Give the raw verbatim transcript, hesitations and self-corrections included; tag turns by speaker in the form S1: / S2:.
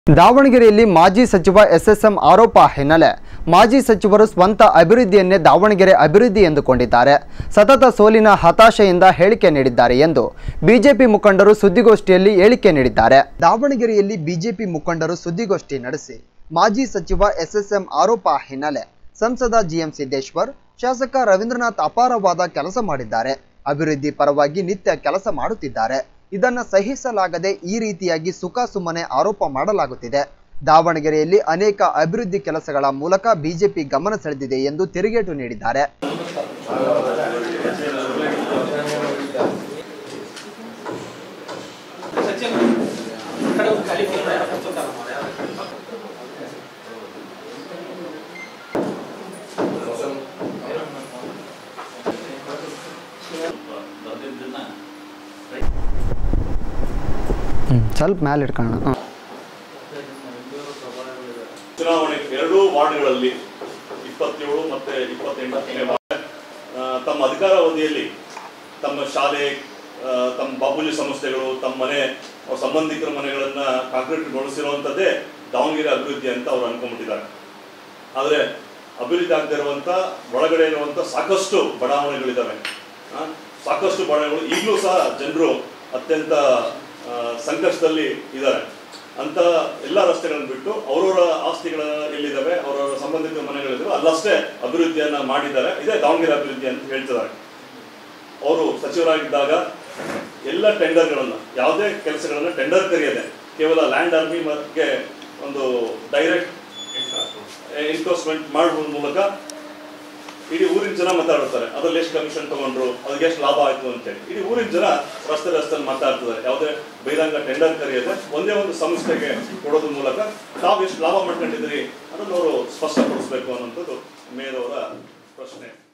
S1: ದಾವಣಗೆರೆಯಲ್ಲಿ ಮಾಜಿ ಸಚಿವ ಎಸ್ಎಸ್ಎಂ ಆರೋಪ ಹಿನ್ನೆಲೆ ಮಾಜಿ ಸಚಿವರು ಸ್ವಂತ ಅಭಿವೃದ್ಧಿಯನ್ನೇ ದಾವಣಗೆರೆ ಅಭಿವೃದ್ಧಿ ಎಂದುಕೊಂಡಿದ್ದಾರೆ. ಸತತ ಸೋಲಿನ ಹತಾಶೆಯಿಂದ ಹೇಳಿಕೆ ನೀಡಿದ್ದಾರೆ ಎಂದು ಬಿಜೆಪಿ ಮುಖಂಡರು ಸುದ್ದಿಗೋಷ್ಠಿಯಲ್ಲಿ ಹೇಳಿಕೆ ನೀಡಿದ್ದಾರೆ. ದಾವಣಗೆರೆಯಲ್ಲಿ ಬಿಜೆಪಿ ಮುಖಂಡರು ಸುದ್ದಿಗೋಷ್ಠಿ ನಡೆಸಿ ಮಾಜಿ ಸಚಿವ ಎಸ್ಎಸ್ಎಂ ಆರೋಪ ಹಿನ್ನೆಲೆ ಸಂಸದ ಜಿಎಂ ಸಿದ್ದೇಶ್ವರ್, ಶಾಸಕ ರವೀಂದ್ರನಾಥ್ ಅಪಾರವಾದ ಕೆಲಸ ಮಾಡಿದ್ದಾರೆ, ಅಭಿವೃದ್ಧಿ ಪರವಾಗಿ ನಿತ್ಯ ಕೆಲಸ ಮಾಡುತ್ತಿದ್ದಾರೆ. ಇದನ್ನು ಸಹಿಸಲಾಗದೆ ಈ ರೀತಿಯಾಗಿ ಸುಖ ಸುಮ್ಮನೆ ಆರೋಪ ಮಾಡಲಾಗುತ್ತಿದೆ. ದಾವಣಗೆರೆಯಲ್ಲಿ ಅನೇಕ ಅಭಿವೃದ್ಧಿ ಕೆಲಸಗಳ ಮೂಲಕ ಬಿಜೆಪಿ ಗಮನ ಸೆಳೆದಿದೆ ಎಂದು ತಿರುಗೇಟು ನೀಡಿದ್ದಾರೆ. ಸ್ವಲ್ಪ ಮೇಲೆ ಇಟ್ಕೊಳ್ಳೋಣ.
S2: ಚುನಾವಣೆ ಎರಡೂ ವಾರ್ಡ್ಗಳಲ್ಲಿ ಇಪ್ಪತ್ತೇಳು ಮತ್ತೆ ಇಪ್ಪತ್ತೆಂಟನೇ ವಾರ್ಡ್ ತಮ್ಮ ಅಧಿಕಾರಾವಧಿಯಲ್ಲಿ ತಮ್ಮ ಶಾಲೆ, ತಮ್ಮ ಬಾಪೂಜಿ ಸಂಸ್ಥೆಗಳು, ತಮ್ಮ ಮನೆ, ಅವ್ರ ಸಂಬಂಧಿಕರ ಮನೆಗಳನ್ನ ಕಾಂಕ್ರೀಟ್ಗೊಳಿಸಿರುವಂಥದ್ದೇ ದಾವಣಗೆರೆ ಅಭಿವೃದ್ಧಿ ಅಂತ ಅವ್ರು ಅನ್ಕೊಂಡ್ಬಿಟ್ಟಿದ್ದಾರೆ. ಆದರೆ ಅಭಿವೃದ್ಧಿ ಆಗದೆ ಇರುವಂಥ ಒಳಗಡೆ ಇರುವಂಥ ಸಾಕಷ್ಟು ಬಡಾವಣೆಗಳಿದ್ದಾವೆ. ಸಾಕಷ್ಟು ಬಡಾವಣೆಗಳು ಈಗಲೂ ಸಹ ಜನರು ಅತ್ಯಂತ ಸಂಕಷ್ಟದಲ್ಲಿ ಇದ್ದಾರೆ. ಅಂತ ಎಲ್ಲ ರಸ್ತೆಗಳನ್ನು ಬಿಟ್ಟು ಅವರವರ ಆಸ್ತಿಗಳ ಎಲ್ಲಿದ್ದಾವೆ, ಅವರವರ ಸಂಬಂಧಿತ ಮನೆಗಳಿದ್ದಾವೆ ಅಲ್ಲಷ್ಟೇ ಅಭಿವೃದ್ಧಿಯನ್ನ ಮಾಡಿದ್ದಾರೆ. ಇದೇ ದಾವಣಗೆರೆ ಅಭಿವೃದ್ಧಿ ಅಂತ ಹೇಳ್ತಿದ್ದಾರೆ. ಅವರು ಸಚಿವರಾಗಿದ್ದಾಗ ಎಲ್ಲ ಟೆಂಡರ್ಗಳನ್ನ, ಯಾವುದೇ ಕೆಲಸಗಳನ್ನ ಟೆಂಡರ್ ಕರೆಯದೆ ಕೇವಲ ಲ್ಯಾಂಡ್ ಆರ್ಮಿ ಬಗ್ಗೆ ಒಂದು ಡೈರೆಕ್ಟ್ ಎನ್ಫೋರ್ಸ್ಮೆಂಟ್ ಮಾಡುವ ಮೂಲಕ ಇಡೀ ಊರಿನ ಜನ ಮಾತಾಡ್ತಾರೆ. ಅದ್ರಲ್ಲಿ ಎಷ್ಟು ಕಮಿಷನ್ ತಗೊಂಡ್ರು, ಅದಕ್ಕೆ ಎಷ್ಟು ಲಾಭ ಆಯ್ತು ಅಂತೇಳಿ ಇಡೀ ಊರಿನ ಜನ ರಸ್ತೆ ರಸ್ತೆಯಲ್ಲಿ ಮಾತಾಡ್ತಿದ್ದಾರೆ. ಯಾವುದೇ ಬಹಿರಂಗ ಟೆಂಡರ್ ಕರೆಯದೆ ಒಂದೇ ಒಂದು ಸಂಸ್ಥೆಗೆ ಕೊಡೋದ್ರ ಮೂಲಕ ತಾವು ಎಷ್ಟು ಲಾಭ ಮಾಡ್ಕೊಂಡಿದ್ರಿ ಅದನ್ನು ಅವರು ಸ್ಪಷ್ಟಪಡಿಸ್ಬೇಕು ಅನ್ನೋಂಥದ್ದು ಮೇಯರ್ ಅವರ ಪ್ರಶ್ನೆ.